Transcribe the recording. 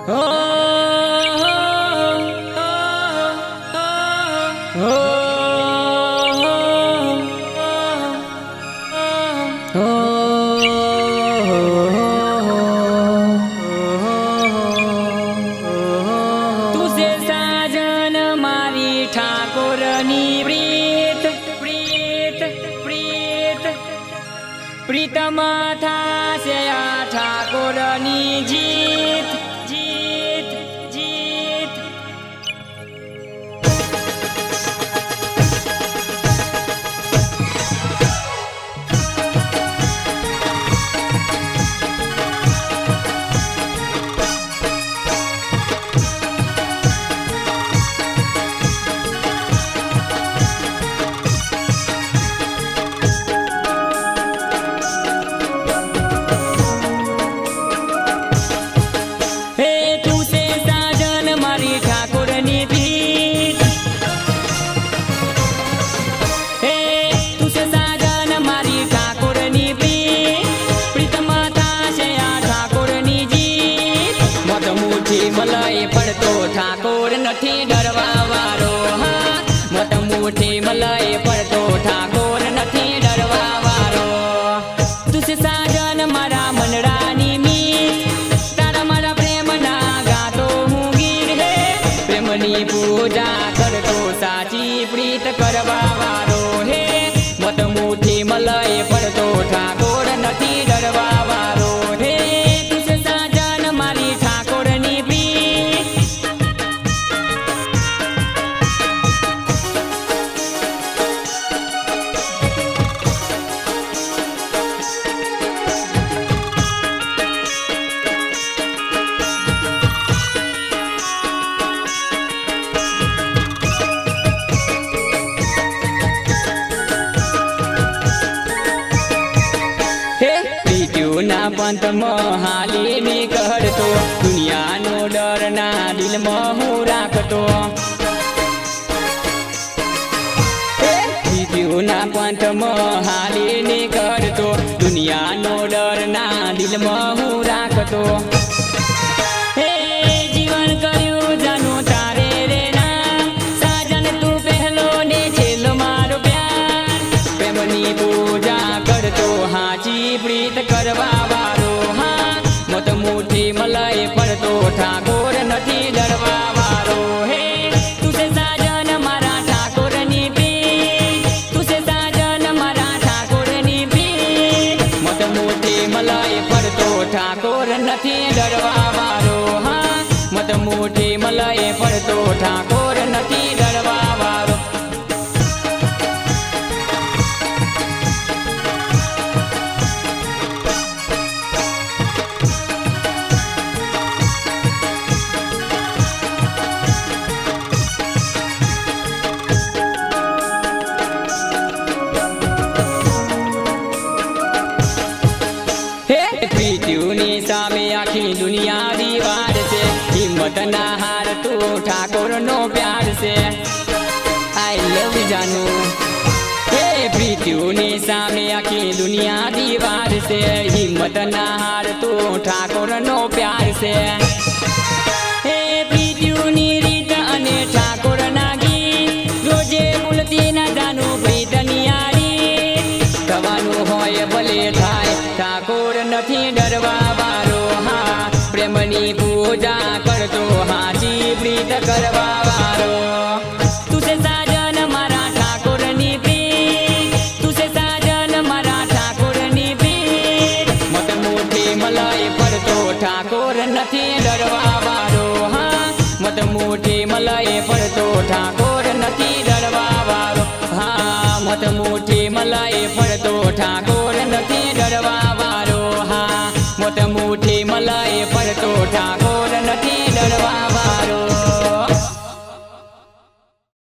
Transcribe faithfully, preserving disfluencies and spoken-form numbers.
तुझे साजन मारी ठाकुरनी प्रीत प्रीत प्रीत प्रीतम था से ठाकुरनी जीत जीत जीत। मलय पड़तो ठाकुर नथी डरवा वारो हाँ मत मुठी मलय पड़तो ठाकुर नथी डरवा वारो। तुझे साजन मारा मनरानी मीत तारा मारा प्रेम ना गातो हूँ गीत हे प्रेमनी पूजा करतो साची प्रीत करवा वारो हे मत मुठी मलय पड़तो ठाकुर नथी डरवा वारो हे। ना पंत मोहाली नी कहतो दुनिया नो डर ना दिल में हूँ राखतो ना पंत मोहाली नी कहतो दुनिया नो डर ना दिल में हूँ राखतो हे जीवन कर्यु जानु तारे रे ना साजन तू पहलो ने छेलो मारो प्यार प्रेमनी पूजा करतो हाची प्रीत करवा वारो हाँ मत मुठी मलय पड़तो ठाकुर नथी डरवा वारो हे। तुझे साजन मारा ठाकुरनी प्रीत तुझे साजन मारा ठाकुरनी प्रीत मत मुठी मलय पड़तो ठाकुर नथी डरवा वारो हाँ मत मुठी मलय पड़तो ठाकुर नथी डरवा वारो। प्रीतियोनी सामे आखी दुनिया दीवार से हिम्मत ना हार तू ठाकुर नो प्यार से आई लव जानू हे प्रीतियोनी सामे आखी दुनिया दीवार से हिम्मत ना हार तू ठाकुर नो प्यार से हे प्रीतियोनी रीत अने ठाकुर नागी रोजे बोलती ना जानू प्रीतनी यारी थवानु होय भले थाय ठाकुर नथी डरवा वारो हाँ प्रेमनी पूजा करतो हाची प्रीत करवा वारो। तुझे साजन मारा ठाकुरनी प्रीत तुझे साजन मारा ठाकुरनी प्रीत मत मुठी मलय पड़तो ठाकुर नथी डरवा वारो हाँ मत मुठी मलय पड़तो ठाकुर नथी डरवा वारो हाँ मत मुठी मलय पड़तो ठाकुर नथी डरवा वारो हाँ मत मुठी मलय पड़तो ठाकुर नथी डरवा।